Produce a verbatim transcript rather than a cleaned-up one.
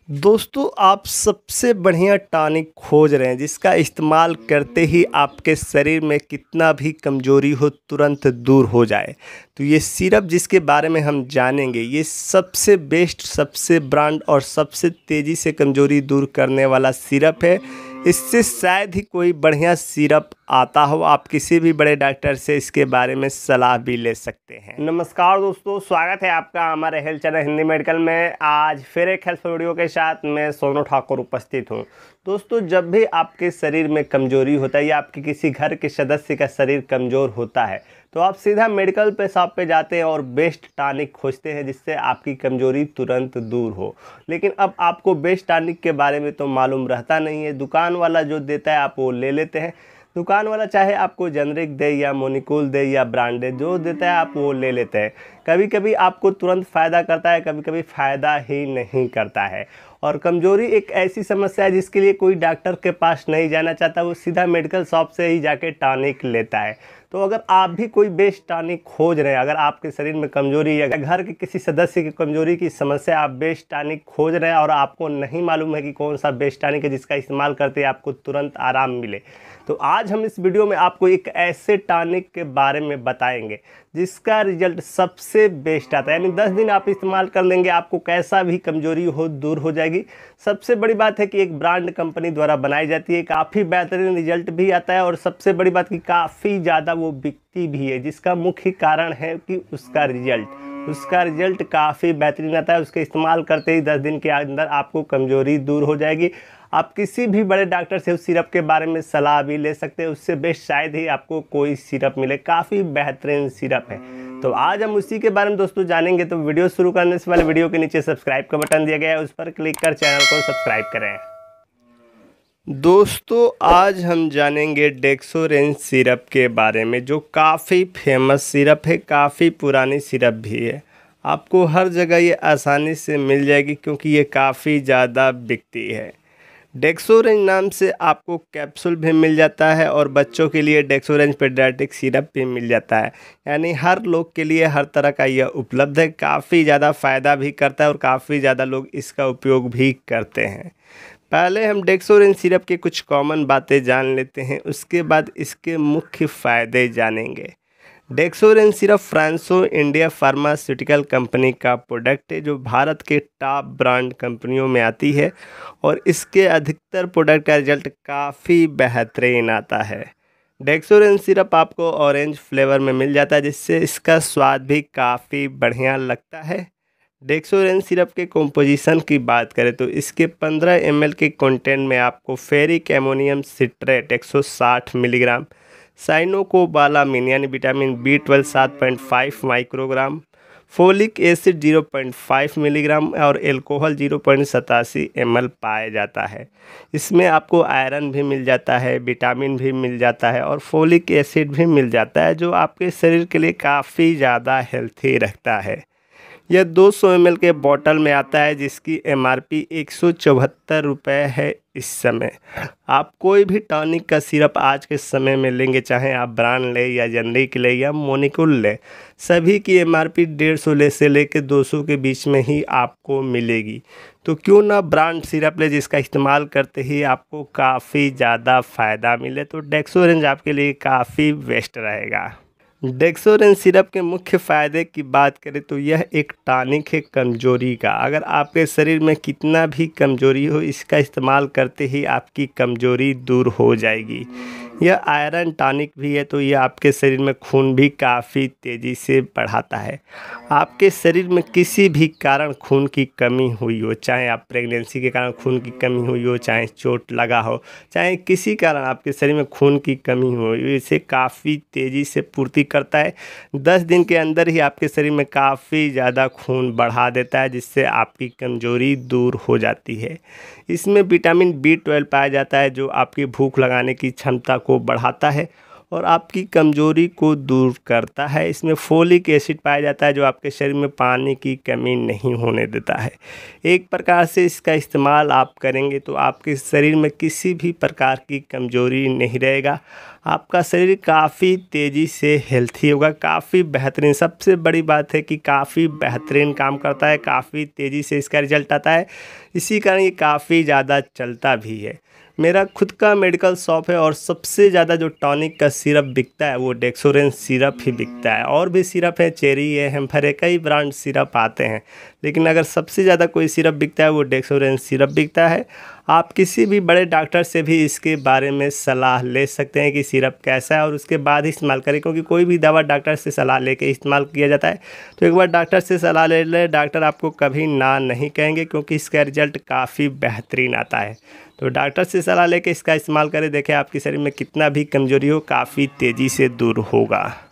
दोस्तों, आप सबसे बढ़िया टॉनिक खोज रहे हैं जिसका इस्तेमाल करते ही आपके शरीर में कितना भी कमज़ोरी हो तुरंत दूर हो जाए। तो ये सिरप जिसके बारे में हम जानेंगे, ये सबसे बेस्ट, सबसे ब्रांड और सबसे तेज़ी से कमज़ोरी दूर करने वाला सिरप है। इससे शायद ही कोई बढ़िया सिरप आता हो। आप किसी भी बड़े डॉक्टर से इसके बारे में सलाह भी ले सकते हैं। नमस्कार दोस्तों, स्वागत है आपका हमारे हेल्थ चैनल हिंदी मेडिकल में। आज फिर एक हेल्थ वीडियो के साथ मैं सोनू ठाकुर उपस्थित हूं। दोस्तों, जब भी आपके शरीर में कमजोरी होता है या आपके किसी घर के सदस्य का शरीर कमज़ोर होता है तो आप सीधा मेडिकल पे शॉप पे जाते हैं और बेस्ट टॉनिक खोजते हैं जिससे आपकी कमजोरी तुरंत दूर हो। लेकिन अब आपको बेस्ट टॉनिक के बारे में तो मालूम रहता नहीं है। दुकान वाला जो देता है आप वो ले लेते हैं। दुकान वाला चाहे आपको जेनरिक दे या मोनिकुल दे या ब्रांडेड, जो देता है आप वो ले लेते हैं। कभी कभी आपको तुरंत फ़ायदा करता है, कभी कभी फ़ायदा ही नहीं करता है। और कमजोरी एक ऐसी समस्या है जिसके लिए कोई डॉक्टर के पास नहीं जाना चाहता, वो सीधा मेडिकल शॉप से ही जाके टॉनिक लेता है। तो अगर आप भी कोई बेस्ट टॉनिक खोज रहे हैं, अगर आपके शरीर में कमजोरी या घर के किसी सदस्य की कमजोरी की समस्या, आप बेस्ट टॉनिक खोज रहे हैं और आपको नहीं मालूम है कि कौन सा बेस्ट टॉनिक है जिसका इस्तेमाल करते ही आपको तुरंत आराम मिले, तो आज हम इस वीडियो में आपको एक ऐसे टॉनिक के बारे में बताएंगे जिसका रिजल्ट सबसे बेस्ट आता है। यानी दस दिन आप इस्तेमाल कर लेंगे, आपको कैसा भी कमजोरी हो दूर हो जाएगी। सबसे बड़ी बात है कि एक ब्रांड कंपनी द्वारा बनाई जाती है, काफ़ी बेहतरीन रिजल्ट भी आता है और सबसे बड़ी बात कि काफ़ी ज़्यादा वो बिकती भी है, जिसका मुख्य कारण है कि उसका रिजल्ट उसका रिजल्ट काफ़ी बेहतरीन आता है। उसके इस्तेमाल करते ही दस दिन के अंदर आपको कमजोरी दूर हो जाएगी। आप किसी भी बड़े डॉक्टर से उस सिरप के बारे में सलाह भी ले सकते हैं, उससे बेस्ट शायद ही आपको कोई सिरप मिले। काफ़ी बेहतरीन सिरप है। तो आज हम उसी के बारे में दोस्तों जानेंगे। तो वीडियो शुरू करने से पहले वीडियो के नीचे सब्सक्राइब का बटन दिया गया है, उस पर क्लिक कर चैनल को सब्सक्राइब करें। दोस्तों, आज हम जानेंगे डेक्सोरेंज सिरप के बारे में, जो काफ़ी फेमस सिरप है, काफ़ी पुरानी सिरप भी है। आपको हर जगह ये आसानी से मिल जाएगी क्योंकि ये काफ़ी ज़्यादा बिकती है। डेक्सोरेंज नाम से आपको कैप्सूल भी मिल जाता है और बच्चों के लिए डेक्सोरेंज पेडियाट्रिक सिरप भी मिल जाता है। यानी हर लोग के लिए हर तरह का यह उपलब्ध है। काफ़ी ज़्यादा फ़ायदा भी करता है और काफ़ी ज़्यादा लोग इसका उपयोग भी करते हैं। पहले हम डेक्सोरेंज सिरप के कुछ कॉमन बातें जान लेते हैं, उसके बाद इसके मुख्य फ़ायदे जानेंगे। Dexorange syrup Franco India pharmaceutical company का प्रोडक्ट है, जो भारत के टॉप ब्रांड कंपनियों में आती है और इसके अधिकतर प्रोडक्ट का रिजल्ट काफ़ी बेहतरीन आता है। डेक्सोरेंज सिरप आपको ऑरेंज फ्लेवर में मिल जाता है, जिससे इसका स्वाद भी काफ़ी बढ़िया लगता है। डेक्सोरेंज सिरप के कॉम्पोजिशन की बात करें तो इसके पंद्रह एम एल के कंटेंट में आपको फेरिक एमोनियम सिट्रेट एक सौ साठ मिलीग्राम, साइनोकोबालामिन यानी विटामिन बी ट्वेल्व सात पॉइंट पाँच microgram, folic acid zero point पाँच मिलीग्राम और एल्कोहल ज़ीरो पॉइंट सतासी एम एल पाया जाता है। इसमें आपको आयरन भी मिल जाता है, विटामिन भी मिल जाता है और फोलिक एसिड भी मिल जाता है, जो आपके शरीर के लिए काफ़ी ज़्यादा हेल्थी रखता है। यह दो सौ एम एल के बॉटल में आता है, जिसकी एम आर पी एक सौ चौहत्तर रुपये है इस समय। आप कोई भी टॉनिक का सिरप आज के समय में लेंगे, चाहे आप ब्रांड लें या जेनरिक लें या मोनिकुल लें, सभी की एम आर पी डेढ़ सौ ले से लेकर दो सौ के बीच में ही आपको मिलेगी। तो क्यों ना ब्रांड सिरप ले जिसका इस्तेमाल करते ही आपको काफ़ी ज़्यादा फ़ायदा मिले। तो डेक्सोरेंज आपके लिए काफ़ी बेस्ट रहेगा। डेक्सोरेंज सिरप के मुख्य फ़ायदे की बात करें तो यह एक टॉनिक है कमजोरी का। अगर आपके शरीर में कितना भी कमजोरी हो, इसका इस्तेमाल करते ही आपकी कमजोरी दूर हो जाएगी। यह आयरन टॉनिक भी है, तो यह आपके शरीर में खून भी काफ़ी तेज़ी से बढ़ाता है। आपके शरीर में किसी भी कारण खून की कमी हुई हो, चाहे आप प्रेगनेंसी के कारण खून की कमी हुई हो, चाहे चोट लगा हो, चाहे किसी कारण आपके शरीर में खून की कमी हो, इसे काफ़ी तेज़ी से पूर्ति करता है। दस दिन के अंदर ही आपके शरीर में काफ़ी ज़्यादा खून बढ़ा देता है, जिससे आपकी कमजोरी दूर हो जाती है। इसमें विटामिन बी ट्वेल्व पाया जाता है, जो आपकी भूख लगाने की क्षमता को बढ़ाता है और आपकी कमज़ोरी को दूर करता है। इसमें फोलिक एसिड पाया जाता है जो आपके शरीर में पानी की कमी नहीं होने देता है। एक प्रकार से इसका इस्तेमाल आप करेंगे तो आपके शरीर में किसी भी प्रकार की कमज़ोरी नहीं रहेगा। आपका शरीर काफ़ी तेज़ी से हेल्थी होगा, काफ़ी बेहतरीन। सबसे बड़ी बात है कि काफ़ी बेहतरीन काम करता है, काफ़ी तेज़ी से इसका रिजल्ट आता है। इसी कारण ये काफ़ी ज़्यादा चलता भी है। मेरा खुद का मेडिकल शॉप है और सबसे ज़्यादा जो टॉनिक का सिरप बिकता है वो डेक्सोरेंस सिरप ही बिकता है। और भी सिरप है, चेरी है, हेम्फर है, कई ब्रांड सिरप आते हैं, लेकिन अगर सबसे ज़्यादा कोई सिरप बिकता है वो डेक्सोरेंस सिरप बिकता है। आप किसी भी बड़े डॉक्टर से भी इसके बारे में सलाह ले सकते हैं कि सिरप कैसा है और उसके बाद ही इस्तेमाल करें, क्योंकि कोई भी दवा डॉक्टर से सलाह लेके इस्तेमाल किया जाता है। तो एक बार डॉक्टर से सलाह ले लें, डॉक्टर आपको कभी ना नहीं कहेंगे, क्योंकि इसका रिजल्ट काफ़ी बेहतरीन आता है। तो डॉक्टर से सलाह लेके इसका इस्तेमाल करें, देखें आपके शरीर में कितना भी कमज़ोरी हो काफ़ी तेज़ी से दूर होगा।